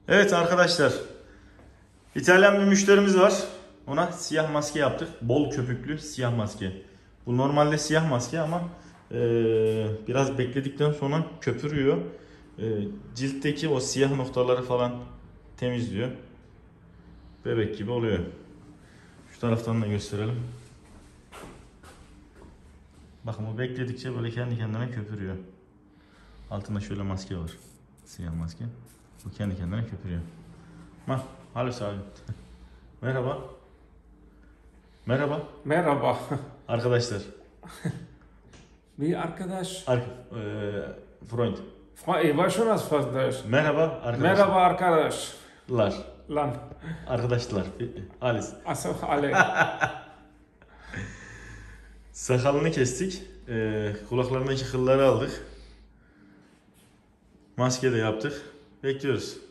Evet arkadaşlar, İtalyan bir müşterimiz var. Ona siyah maske yaptık. Bol köpüklü siyah maske. Bu normalde siyah maske ama biraz bekledikten sonra köpürüyor. Ciltteki o siyah noktaları falan temizliyor. Bebek gibi oluyor. Şu taraftan da gösterelim. Bakın bu bekledikçe böyle kendi kendine köpürüyor. Altında şöyle maske var. Siyah maske. Bu kendi kendine köpürüyor. Hallo abi. Merhaba. Merhaba. Merhaba. Arkadaşlar. Bir arkadaş. Freund. Ich weiß schon was Französisch. Merhaba arkadaşlar. Merhaba arkadaş. Lan. Arkadaşlar. Alice. Also alle. Sakalını kestik. Kulaklarındaki kılları aldık. Maske de yaptık. Bekliyoruz.